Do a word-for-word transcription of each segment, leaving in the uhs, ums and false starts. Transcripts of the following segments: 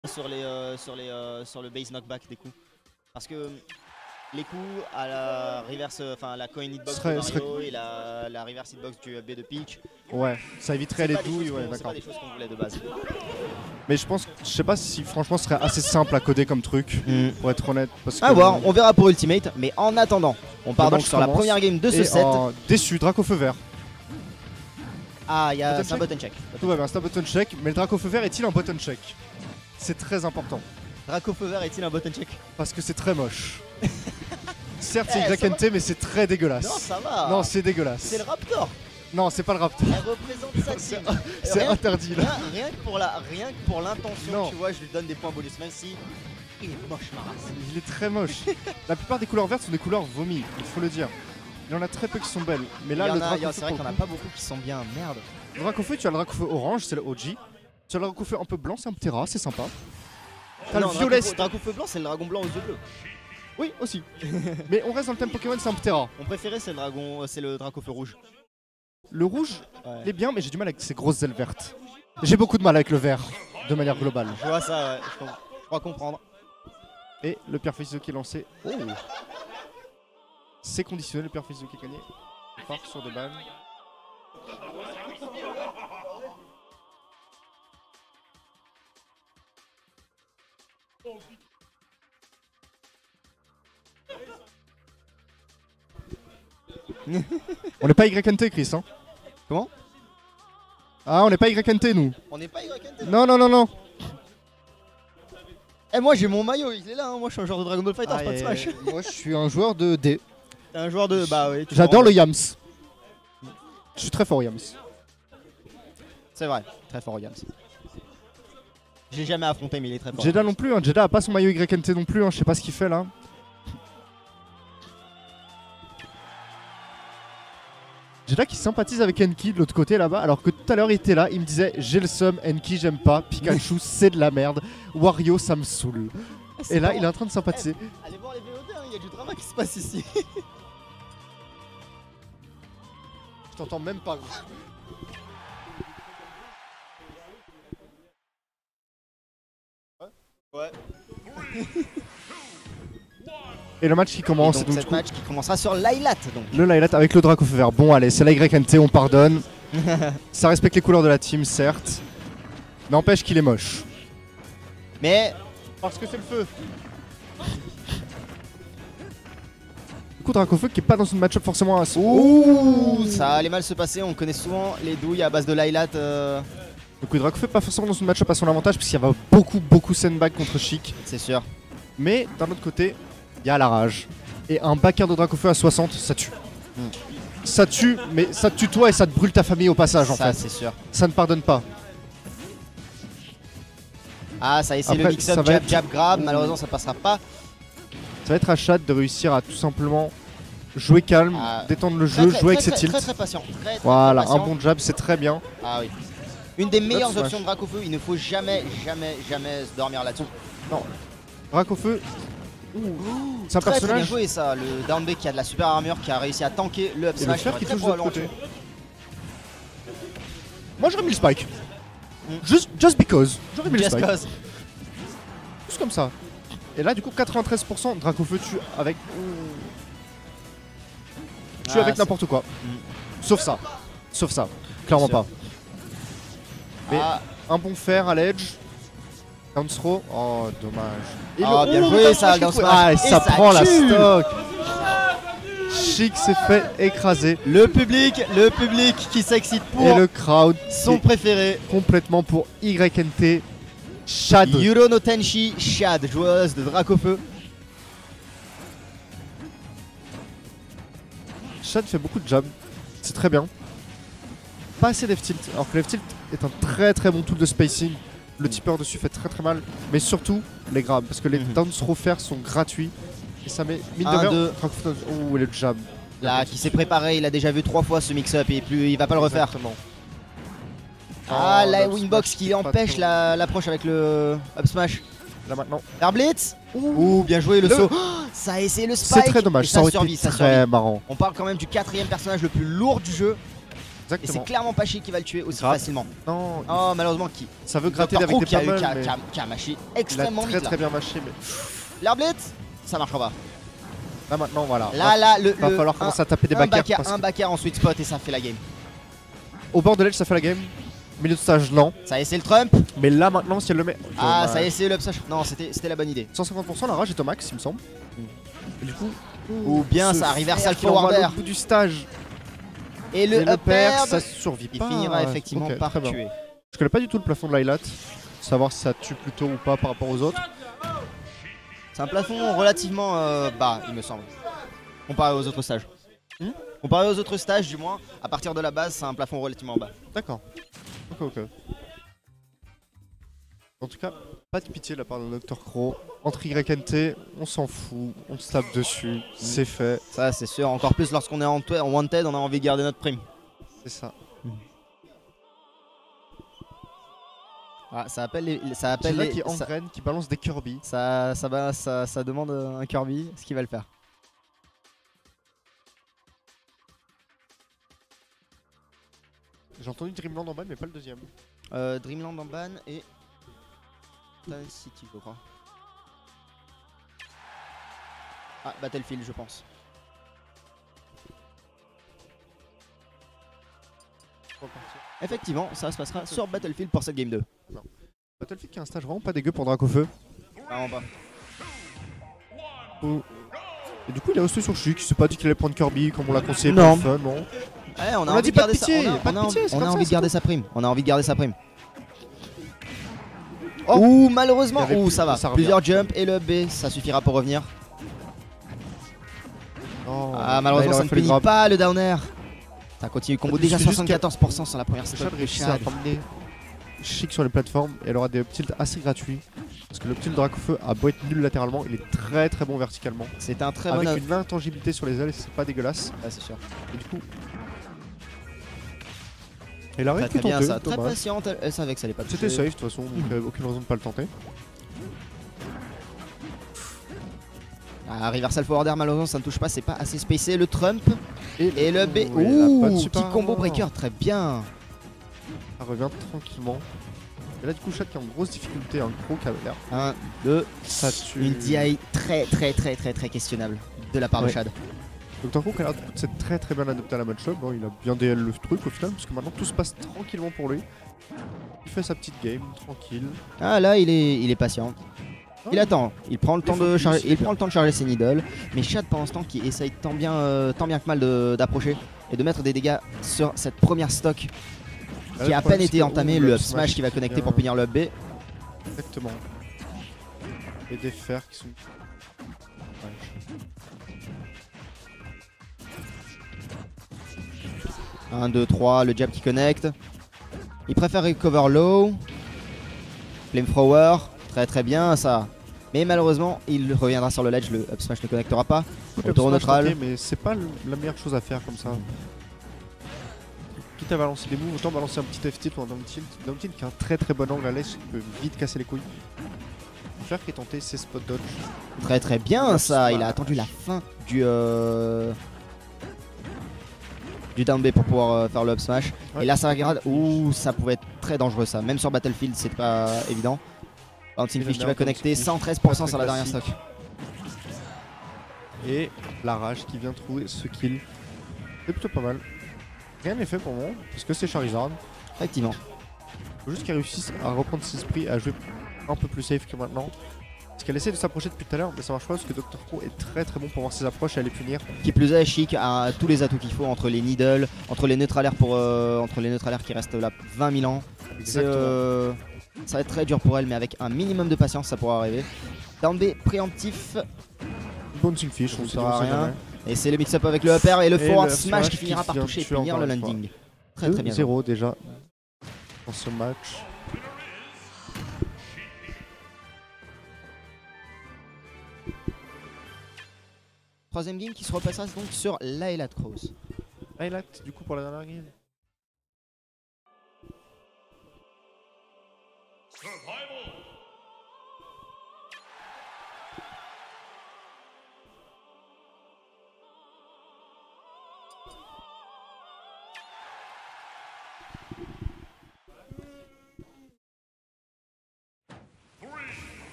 sur les euh, sur les euh, sur le base knockback des coups, parce que les coups à la reverse, enfin la coin hitbox serait, de Mario serait... et la, la reverse hitbox du B de Peach. Ouais, ça éviterait les douilles, ouais, d'accord. C'est pas des choses qu'on voulait de base. Mais je pense, je sais pas si franchement ce serait assez simple à coder comme truc, mm. pour être honnête. Parce que à voir, on verra pour Ultimate, mais en attendant, on part donc sur la première game de ce set. En... Déçu, Draco feu vert. Ah, il y a un button check. Tout va bien, c'est un button check, mais le Draco feu vert est-il un button check? C'est très important. Draco feu vert est-il un button check? Parce que c'est très moche. Certes, c'est hey, Y N T, mais c'est très dégueulasse. Non, ça va. Non, c'est dégueulasse. C'est le Raptor. Non, c'est pas le Raptor. Elle représente sa team. C'est interdit là. Rien, rien que pour la, rien que pour l'intention, tu vois, je lui donne des points bonus, même si il est moche, Maras. Il est très moche. La plupart des couleurs vertes sont des couleurs vomies, il faut le dire. Il y en a très peu qui sont belles. Mais là, le Draco feu, c'est vrai qu'il n'y en a pas beaucoup qui sont bien. Merde. Le Draco feu, tu as le Draco feu orange, c'est le O G. Tu as le Draco feu un peu blanc, c'est un Ptera, c'est sympa. T'as le violet. Draco feu blanc, c'est le dragon blanc aux yeux bleus. Oui, aussi. Mais on reste dans le thème Pokémon, c'est un Ptera. Mon préféré, c'est le dragon, c'est le Draco feu rouge. Le rouge, ouais. Il est bien, mais j'ai du mal avec ces grosses ailes vertes. J'ai beaucoup de mal avec le vert, de manière globale. Je vois ça, ouais. je, je crois comprendre. Et le Pierre Fils qui est lancé. Oh. C'est conditionné, le Pierre Fils qui est gagné. Il part sur deux balles. On n'est pas Y N T, Chris, hein? Comment? Ah, on n'est pas Y N T, nous. On n'est pas Y N T? Non, non, non, non. Eh, moi j'ai mon maillot, il est là, hein. Moi je suis un joueur de Dragon Ball Fighter, ah, pas de Smash. Moi je suis un joueur de D. T'es un joueur de... Bah oui. J'adore le Yams. Je suis très fort au Yams. C'est vrai, très fort au Yams. J'ai jamais affronté, mais il est très fort. Jeddah non plus, hein. Jeddah a pas son maillot Y N T non plus, hein. Je sais pas ce qu'il fait là. Jeddah qui sympathise avec Enki de l'autre côté là-bas, alors que tout à l'heure il était là, il me disait j'ai le seum, Enki j'aime pas, Pikachu c'est de la merde, Wario ça me saoule. Et là il est en train de sympathiser. Hey, allez voir les V O D, hein, il y a du drama qui se passe ici. Je t'entends même pas gros. Ouais. Et le match qui commence. Et donc, donc ce match qui commencera sur Lylat donc. Le Lylat avec le Draco feu vert. Bon allez, c'est la Y N T, on pardonne. Ça respecte les couleurs de la team certes. N'empêche qu'il est moche. Mais... Parce que c'est le feu. Du coup Draco feu qui est pas dans une match-up forcément assez... Ouh, ça allait mal se passer, on connaît souvent les douilles à base de Lylat. Euh... Du coup Draco feu pas forcément dans une match-up à son avantage puisqu'il y a beaucoup beaucoup sandbag contre Chic. C'est sûr. Mais d'un autre côté... Il y a la rage. Et un backer de Draco feu à soixante, ça tue. Mm. Ça tue, mais ça te tue toi et ça te brûle ta famille au passage ça, en fait. Ça c'est sûr. Ça ne pardonne pas. Ah ça y est, c'est le mix-up jab, être... jab, grab, mmh. Malheureusement ça passera pas. Ça va être à Chad de réussir à tout simplement jouer calme, ah, détendre le jeu, très, jouer très, avec ses très, tilts. Très très patient. Très, très, voilà, très un bon jab c'est très bien. Ah oui. Une des meilleures options de Draco feu, il ne faut jamais, jamais, jamais se dormir là-dessus. Non. Draco feu. C'est un très, personnage. Très bien joué ça, le down B qui a de la super armure, qui a réussi à tanker le up smash. Et le qui touche de l'autre côté. Moi j'aurais mis le spike. Mm. Just, just because. J'aurais mis just le spike. Cause. Juste comme ça. Et là du coup quatre-vingt-treize pour cent Draco feu tue avec. Tue ah, avec n'importe quoi. Mm. Sauf ça. Sauf ça. Clairement pas. Mais ah. un bon fer à l'edge. Down throw, oh dommage. Et oh, le... bien oh, joué ça, down ah, et, et ça, ça prend tue. La stock. Chic s'est fait écraser. Le public, le public qui s'excite pour. Et le crowd. Son préféré. Complètement pour Y N T. Chad. Yuro no Tenshi, Chad, joueuse de Draco feu. Chad fait beaucoup de jab. C'est très bien. Pas assez left tilt. Alors que left tilt est un très très bon tool de spacing. Le tipper dessus fait très très mal, mais surtout les grabs, parce que les mm-hmm. down throw faire sont gratuits. Et ça met mine de rien. Oh, et le jab. Là, qui s'est préparé, il a déjà vu trois fois ce mix-up et plus il va pas le refaire. Exactement. Ah, oh, la winbox qui empêche l'approche la, avec le up smash. Là maintenant. Air blitz. Ouh, Ouh, bien joué le, le... saut. Oh, ça a essayé le spike. C'est très dommage, ça, ça aurait survit, été ça très survit. marrant. On parle quand même du quatrième personnage le plus lourd du jeu. Exactement. Et c'est clairement pas Chi qui va le tuer aussi Grave. facilement. Non, Oh, malheureusement, qui ça veut gratter Doctor avec Who des qui a, pas eu- mal, qui a, mais qui a- qui a mâché il a extrêmement très vite. très Là. bien mâché. Mais L'air blitz, ça marchera pas. là maintenant, voilà. Là, là, le. va le- falloir un- commencer à taper des un backers. backer, parce un que backer en sweet spot et ça fait la game. au bord de l'edge, ça fait la game. Milieu de stage, lent. Ça y est, c'est le Trump. Mais là maintenant, si elle le met. Ah, dommage. ça y est, c'est le upsash. Non, c'était c'était la bonne idée. cent cinquante pour cent, la rage est au max, il me semble. Et du coup. Ou bien ce ça, reversal fer qui envoie forwarder. au bout du stage. Et le Et le père, uppercut, ça survit il pas. finira effectivement Ok, par très bien. tuer. Je connais pas du tout le plafond de l'Highlight. Savoir si ça tue plutôt ou pas par rapport aux autres. C'est un plafond relativement euh, bas, il me semble. Comparé aux autres stages. Hmm Comparé aux autres stages, du moins, à partir de la base, c'est un plafond relativement bas. D'accord. Ok, ok. En tout cas, pas de pitié de la part de docteur Crow. Entre Y N T, on s'en fout, on se tape dessus, c'est fait, Ça, c'est sûr. Encore plus lorsqu'on est en, en wanted, on a envie de garder notre prime. c'est ça. Ah, ça appelle les. Ça C'est appelle là les. qui ça, engraine, qui balance des Kirby. ça, ça, va, ça, ça demande un Kirby, ce qu'il va le faire. J'ai entendu Dreamland en bas, mais pas le deuxième. Euh, Dreamland en ban et. Town City, je crois. Ah, Battlefield, je pense. Effectivement, ça se passera sur Battlefield pour cette game deux. Battlefield qui a un stage vraiment pas dégueu pour Dracofeu. Vraiment pas. Oh. Et du coup, il a hosté sur Chic, il s'est pas dit qu'il allait prendre Kirby comme on l'a conseillé Non. pour le fun, non. Ouais, on a, On a envie dit de pas de garder sa- pitié, on a- pas de on a- pitié, c'est on a comme ça, envie de c'est garder tout. sa prime. On a envie de garder sa prime. Oh. Ouh, malheureusement, Il y avait ouh, plus- ça va. ça revient. Plusieurs jumps et le B, ça suffira pour revenir. Oh. Ah, malheureusement, Là, il ça aurait ne fallu finit grab. pas le down air. Ça continue combo Il déjà suffit juste soixante-quatorze pour cent sur la première Chad stop de réussit à Chad. ramener Chic sur les plateformes et elle aura des tilts assez gratuits. Parce que le tilt Dracofeu a beau être nul latéralement, il est très très bon verticalement. C'est un très Avec bon. une intangibilité sur les ailes, c'est pas dégueulasse. Ouais, c'est sûr. Et du coup. Et la Très, raid très peut bien tenter, ça. Très dommage. patiente, elle, elle savait que ça allait pas toucher. C'était safe de toute façon, donc euh, aucune raison de pas le tenter. Ah, reversal forwarder, malheureusement, ça ne touche pas, c'est pas assez spacé. Le Trump Et, et le B. Ouh, et la bonne Ouh, super petit combo erreur. breaker, très bien. Ça revient tranquillement. Et là, du coup, Chad qui est en grosse difficulté, un gros qui avait l'air. un, deux, Ça tue. une D I très très très très très questionnable de la part Ouais. de Chad. docteur Crow qui a l'air de s'être très très bien adapté à la match-up. Bon, il a bien D L le truc au final, parce que maintenant tout se passe tranquillement pour lui. Il fait sa petite game, tranquille. Ah là, il est, il est patient. Il Ah, attend, il prend le temps de focus, charger, c'est il bien. prend le temps de charger ses needles, mais Chad pendant ce temps qui essaye tant bien, euh, tant bien que mal de- d'approcher et de mettre des dégâts sur cette première stock Là, qui le a à problème, peine c'est été que- entamée, ouh, le le up smash qui va connecter vient- pour punir le up B. Exactement. Et des fers qui sont. Ouais. un, deux, trois, le jab qui connecte. Il préfère recover low. Flamethrower, très très bien ça. Mais malheureusement, il reviendra sur le ledge, le up smash ne connectera pas. Écoute, Retour au up smash neutral. tenté, mais c'est pas le- la meilleure chose à faire comme ça. Quitte à balancer des moves, autant balancer un petit F-tilt ou un down tilt. Down tilt qui a un très très bon angle à l'aise, qui peut vite casser les couilles. Le faire qui est tenté, c'est spot dodge. Très très bien Up ça. Il a smash. attendu la fin du euh, du down B pour pouvoir euh, faire le up smash. Ouais. Et là ça regarde. Ouh, ça pouvait être très dangereux ça. Même sur Battlefield, c'est pas évident. Bouncing Et Fish le qui va down connecter Fish, cent treize pour cent très sur la dernière classique. stock. Et la rage qui vient trouver ce kill. C'est plutôt pas mal. Rien n'est fait pour moi, parce que c'est Charizard. Effectivement. Faut juste qu'elle réussisse à reprendre ses esprits, à jouer un peu plus safe que maintenant. Parce qu'elle essaie de s'approcher depuis tout à l'heure, mais ça marche pas parce que docteur Crow est très très bon pour voir ses approches et aller punir. Qui plus est, Chic a tous les atouts qu'il faut entre les needles, entre les neutralaires pour euh, entre les neutralaires qui restent là vingt mille ans. C'est, euh, ça va être très dur pour elle, mais avec un minimum de patience, ça pourra arriver. Down B préemptif, Bouncing Fish, Ça on ne sait sera on sait rien. jamais. et c'est le mix-up avec le upper et le Et forward le smash smash qui finira qui par vient toucher et tuer punir le encore une fois. landing. Très très bien. zéro déjà dans ce match. Troisième game qui se repassera donc sur Layla Cross. Highlight du coup pour la dernière game.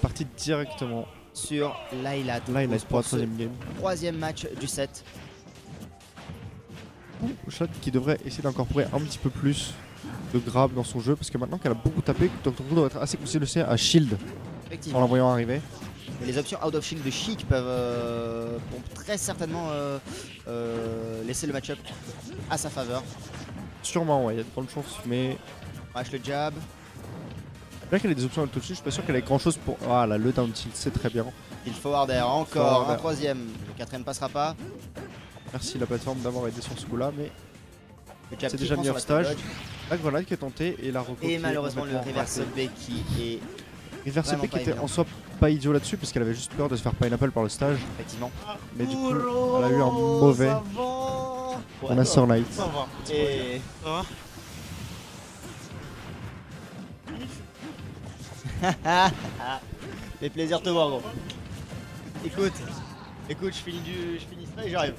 parti directement sur Layla. Layla pour la ce troisième game. Troisième match du set. Shad qui devrait essayer d'incorporer un petit peu plus de grab dans son jeu parce que maintenant qu'elle a beaucoup tapé, docteur Who doit être assez conditionné à shield en la voyant arriver. Et les options out of shield de Chic peuvent euh, très certainement euh, euh, laisser le match-up à sa faveur. Sûrement, ouais, il y a de grandes chances, mais. Lâche le jab. Là qu'elle a des options out of shield, je suis pas sûr qu'elle ait grand chose pour. Ah là, le down tilt, c'est très bien. Il forward air, encore forward un air. troisième. Le quatrième passera pas. Merci la plateforme d'avoir aidé sur ce coup là, mais c'est déjà mis sur off la stage. dodge. La grenade qui est tentée et la reco qui Et est malheureusement le complètement reverse ratée. B qui est Reverse vraiment B qui pas était évident. en soi pas idiot là-dessus parce qu'elle avait juste peur de se faire pineapple par le stage. effectivement. Mais du coup, elle a eu un mauvais. On a Sir Knight. Ça va. Et Ça va. fait plaisir de te voir gros. Écoute, écoute, je finis du, je finis ça et j'arrive.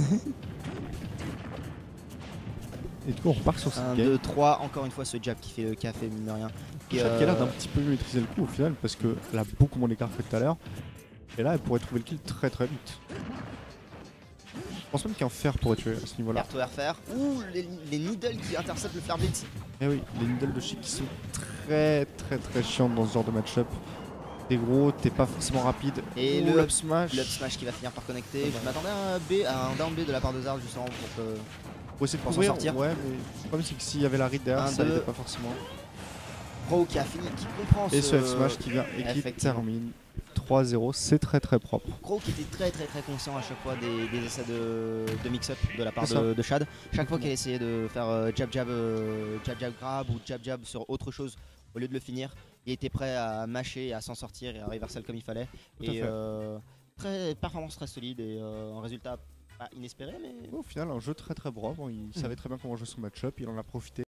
Et du coup, on repart sur cette un, game. deux, trois, encore une fois ce jab qui fait le café mine de rien. Et, Shad qui a l'air d'un euh, petit peu mieux maîtriser le coup au final parce qu'elle a beaucoup moins d'écart que tout à l'heure. Et là, elle pourrait trouver le kill très très vite. Je pense même qu'un fer pourrait tuer à ce niveau-là. Air to air faire. Ouh, les, les needles qui interceptent le flare blitz. Et oui, les needles de Chic qui sont très très très chiantes dans ce genre de match-up. T'es gros, t'es pas forcément rapide. Et Ouh, le up smash. Le up smash qui va finir par connecter. Ouais. Je m'attendais à un B, à un down B de la part de Zard justement pour que. Pour essayer de pour s'en courir, sortir. Ouais, mais le problème c'est que s'il y avait la read derrière, Un, ça deux. aidait pas forcément. Pro qui a fini, qui comprend Et ce. ce F smash qui vient et qui Effectivement. termine trois zéro, c'est très très propre. Crow qui était très très très conscient à chaque fois des, des essais de, de mix-up de la part C'est ça. de, de Shad. Chaque fois qu'elle essayait de faire euh, jab jab euh, jab jab grab ou jab jab sur autre chose au lieu de le finir, il était prêt à mâcher, à s'en sortir et à reversal comme il fallait. Tout à Et fait. euh, très, performance très solide et euh, un résultat pas inespéré mais Au final, un jeu très très propre. Il savait très bien comment jouer son match-up, il en a profité.